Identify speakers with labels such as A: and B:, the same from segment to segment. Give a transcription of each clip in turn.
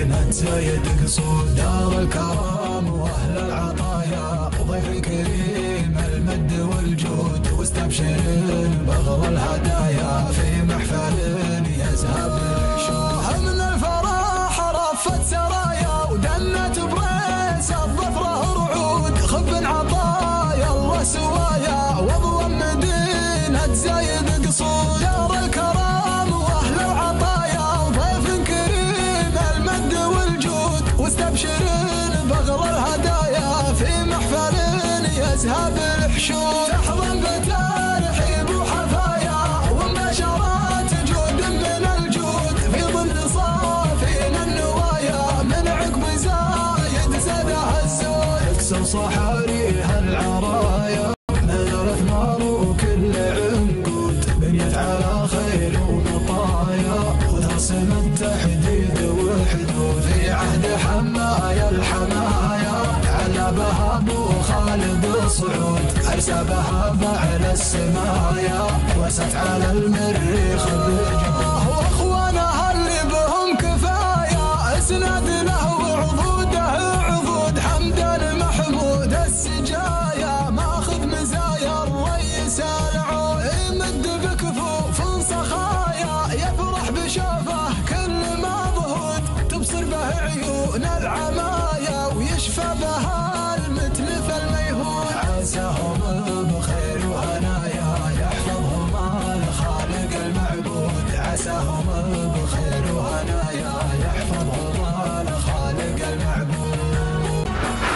A: نتزايد قصود دار الكرم واهل العطايا، ضيف كريم المد والجود واستبشر بغل الهدايا، في محفل يزهب الحشود من الفرح رفت سرايا، ودنت بريس الظفره رعود، خف عطايا الله سوايا واظلم مدينه زايد قصود دار الكرم واهل العطايا، ضيف كريم المد والجود واستبشرين بغل الهدايا، في محفل يزهب الحشود تحضن بترحيب وحفايا، ومباشرات جود من الجود، في ظل صافين النوايا، من عقب زايد زادها الزود، اكسر صحاريها العرايا من الاثمار وكل عنقود، بنيت على خير ومطايا وترسم التحديد والحدود، في عهد حمايا الحمايا على بها ابو خالد صعود، ارسى بها بعلى السمايا وست على المريخ بجباه، واخوانها اللي بهم كفايه اسناد له وعضوده عضود، حمدا محمود السجايا ماخذ مزايا الريس العود، يمد بكفوف سخايا يفرح بشوفه كل ما ضهود، تبصر به عيون العمايا ويشفى بها المتلف الميهود، عساهم بخير وهنايا يحفظهم الخالق المعبود، عساهم بخير وهنايا يحفظهم الخالق المعبود.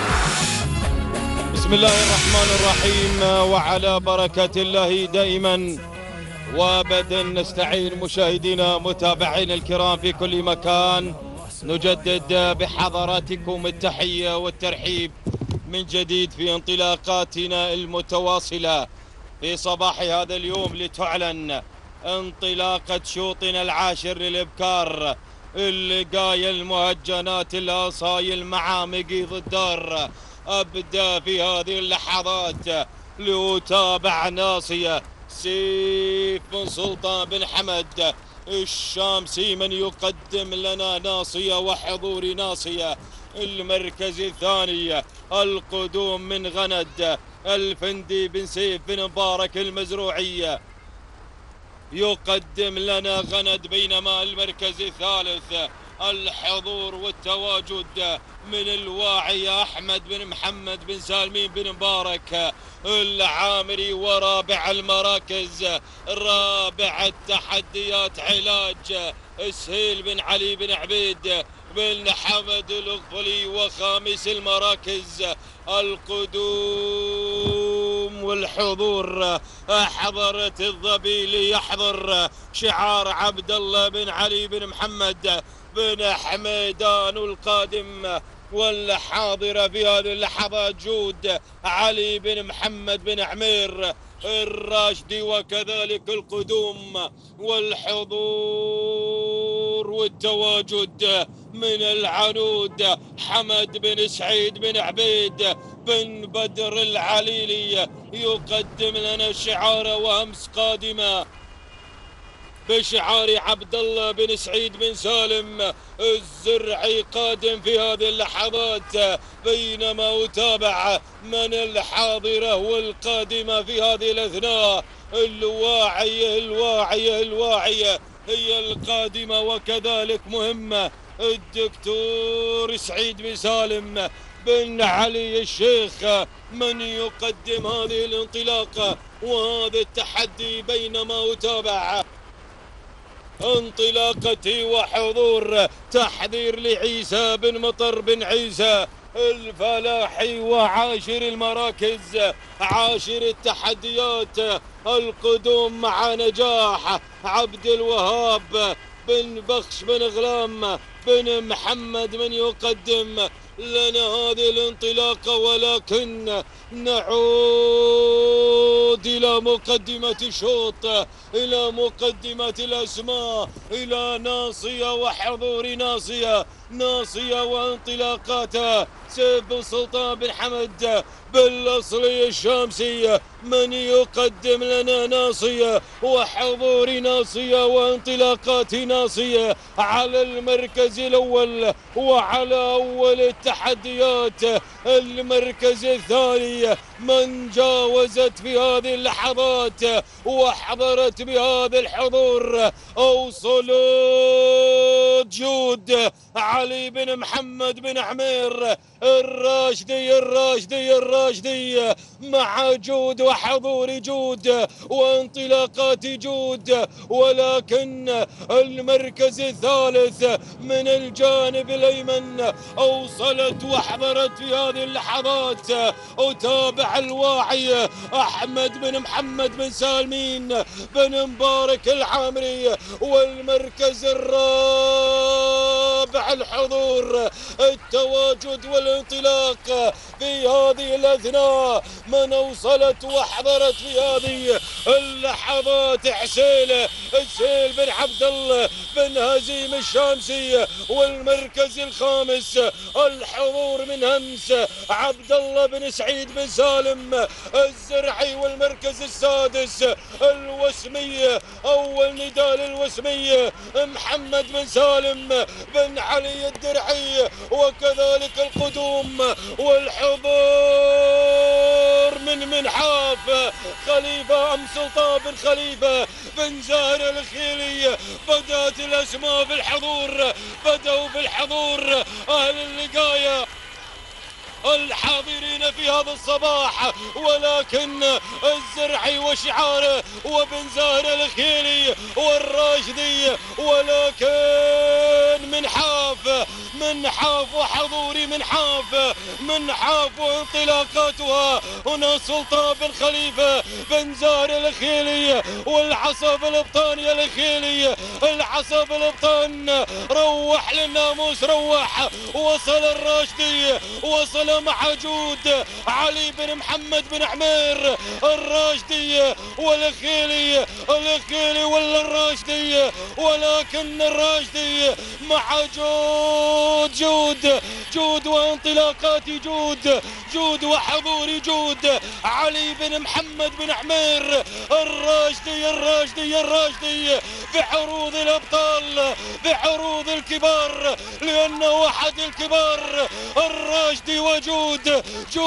B: بسم الله الرحمن الرحيم، وعلى بركة الله دائما وابدا نستعين. مشاهدينا متابعينا الكرام في كل مكان، نجدد بحضراتكم التحية والترحيب من جديد في انطلاقاتنا المتواصلة في صباح هذا اليوم، لتعلن انطلاقة شوطنا العاشر للإبكار، اللقايا المهجنات الأصايل المعامقي ضدار. أبدأ في هذه اللحظات لأتابع ناصية سيف بن سلطان بن حمد الشامسي من يقدم لنا ناصية وحضور ناصية. المركز الثاني القدوم من غند الفندي بن سيف بن مبارك المزروعية يقدم لنا غند، بينما المركز الثالث الحضور والتواجد من الواعي أحمد بن محمد بن سالمين بن مبارك العامري، ورابع المراكز رابع التحديات علاج سهيل بن علي بن عبيد بن حمد الغفلي، وخامس المراكز القدوم والحضور حضرة الظبي ليحضر شعار عبد الله بن علي بن محمد بن حميدان القادم، والحاضرة في هذه اللحظات جود علي بن محمد بن عمير الراشدي، وكذلك القدوم والحضور والتواجد من العنود حمد بن سعيد بن عبيد بن بدر العليلي يقدم لنا الشعار، وأمس قادمة بشعار عبد الله بن سعيد بن سالم الزرعي قادم في هذه اللحظات، بينما أتابع من الحاضرة والقادمة في هذه الأثناء الواعية هي القادمة، وكذلك مهمة الدكتور سعيد بن سالم بن علي الشيخ من يقدم هذه الانطلاقة وهذا التحدي، بينما أتابع انطلاقتي وحضور تحذير لعيسى بن مطر بن عيسى الفلاحي، وعاشر المراكز عاشر التحديات القدوم مع نجاح عبد الوهاب بن بخش بن غلام بن محمد من يقدم لنا هذه الانطلاقة. ولكن نعود إلى مقدمة الشوط، إلى مقدمة الأسماء، إلى ناصية وحضور ناصية وانطلاقاتها بن سلطان بن حمد بالأصلية الشامسية من يقدم لنا ناصية وحضور ناصية وانطلاقات ناصية على المركز الأول وعلى أول التحديات. المركز الثاني من جاوزت في هذه اللحظات وحضرت بهذا الحضور أوصلت جود علي بن محمد بن عمير الراشدي مع جود وحضور جود وانطلاقات جود. ولكن المركز الثالث من الجانب الأيمن أوصلت وحضرت في هذه اللحظات وتابع الواعي أحمد بن محمد بن سالمين بن مبارك العامري. والمركز الرابع الحضور التواجد والانطلاق في هذه الأثناء من أوصلت وحضرت في هذه اللحظات حسين بن عبد الله بن هزيم الشامسي. والمركز الخامس الحضور من همس عبد الله بن سعيد بن سالم الزرعي. والمركز السادس الوسمية أول نداء للوسمية محمد بن سالم بن علي الدرعي. وكذلك القدوم والحضور من منحاف خليفة أم سلطان بن خليفة بن زاهر الخيلي. بدأت الأسماء في الحضور، بدأوا بالحضور أهل اللقاية الحاضرين في هذا الصباح. ولكن الزرعي وشعاره وبن زاهر الخيلي والراشدي ولكن منحاف وحضوري منحاف وانطلاقاتها هنا سلطان بن خليفة بن زاهر الخيلي والعصب الابطاني الخيلي. العصب الابطان روح للناموس روح. وصل الراشدي وصل مع جود علي بن محمد بن عمير الراشدي والخيلي ولا الراشدي. ولكن الراشدي مع جود وانطلاقات جود وحضور جود علي بن محمد بن عمير الراشدي بعروض الأبطال بعروض الكبار لأنه أحد الكبار. الراشدي وجود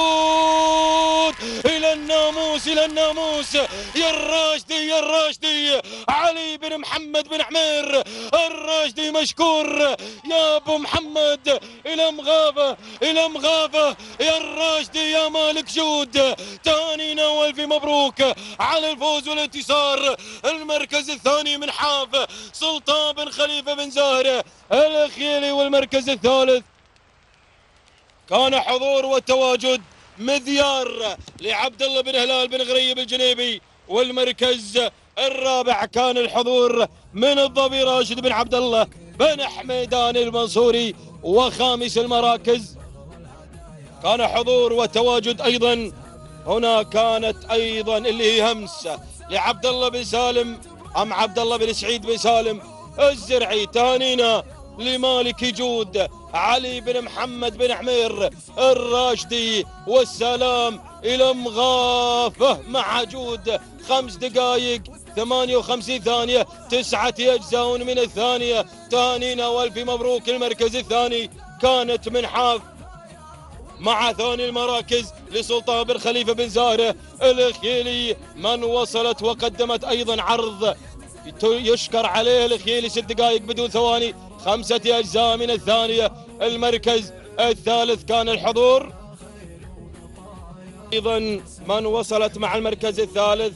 B: إلى الناموس يا الراشدي علي بن محمد بن عمير الراشدي مشكور يا أبو محمد إلى مغافة يا الراشدي يا مالك جود. تهانينا والف مبروك على الفوز والانتصار. المركز الثاني من حاف سلطان بن خليفة بن زاهر الخيلي. والمركز الثالث كان حضور وتواجد مذيار لعبد الله بن هلال بن غريب الجنيبي. والمركز الرابع كان الحضور من الظبي راشد بن عبد الله بن حميدان المنصوري. وخامس المراكز كان حضور وتواجد ايضا هنا كانت ايضا اللي هي همس لعبد الله بن سالم ام عبد الله بن سعيد بن سالم الزرعي. تهانينا لمالك جود علي بن محمد بن عمير الراشدي. والسلام إلى مغافة مع جود 5 دقائق 58 ثانية 9 أجزاء من الثانية. تهانينا والف مبروك. المركز الثاني كانت منحاف مع ثاني المراكز لسلطان بن خليفة بن زاهر الخيلي من وصلت وقدمت أيضا عرض يشكر عليه الخيلي 6 دقائق بدون ثواني 5 أجزاء من الثانية. المركز الثالث كان الحضور أيضا من وصلت مع المركز الثالث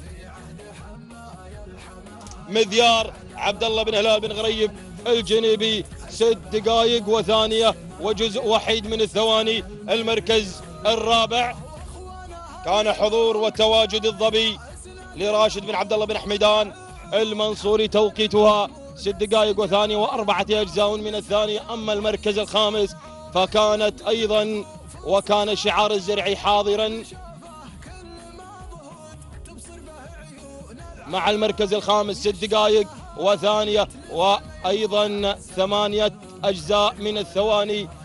B: مذيار عبد الله بن هلال بن غريب الجنيبي 6 دقائق وثانية وجزء وحيد من الثواني. المركز الرابع كان حضور وتواجد الظبي لراشد بن عبد الله بن حميدان المنصوري توقيتها 6 دقائق وثانية و4 أجزاء من الثانية. أما المركز الخامس فكانت أيضا وكان شعار الزرعي حاضرا مع المركز الخامس 6 دقائق وثانية وأيضا 8 أجزاء من الثواني.